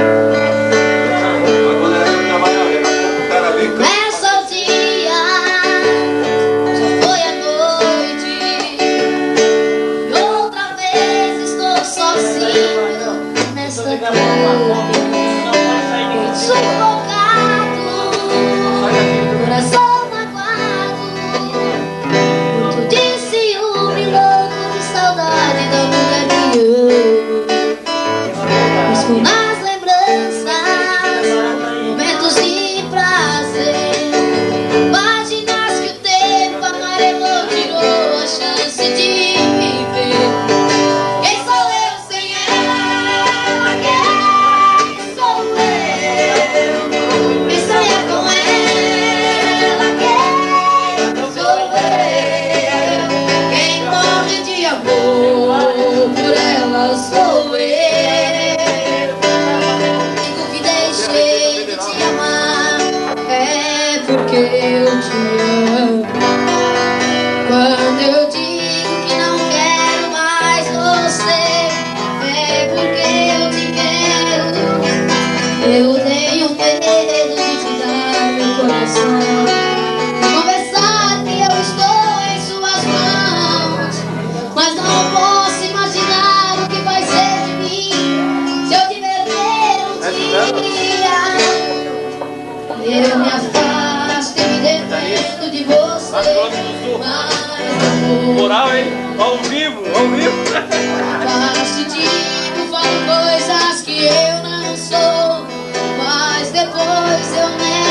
Começa o dia, já foi a noite, e outra vez estou sozinho nesta cama, sufocado, coração magoado, muito de ciúme, louco de saudade da mulher que amo. Busco nas lembranças momentos de prazer, páginas que o tempo amarelou, tirou a chance de viver. Quem sou eu sem ela? Quem sou eu? Quem sonha com ela? Quem sou eu? Quem morre de amor por ela sou eu. Digo que deixei de te amar, é porque eu te amo. Quando eu digo que não quero mais você, é porque eu te quero. Eu tenho medo de te dar meu coração, de confessar que eu estou em suas mãos, mas não posso imaginar o que vai ser de mim se eu te perder um dia. Eu me afasto e me defendo de você, mas amor, Moral, hein? Ao vivo, ao vivo. faço tipo, falo coisas que eu não sou, mas depois eu nego.